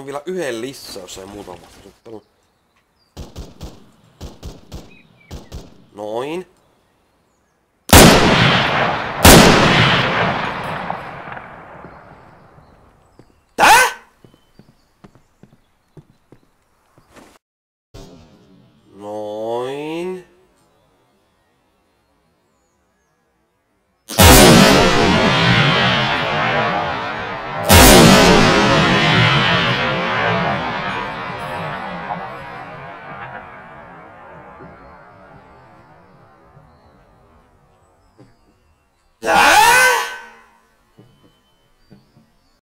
saanut vielä yhden lisää, jos ei muuta mahtunut. Noin.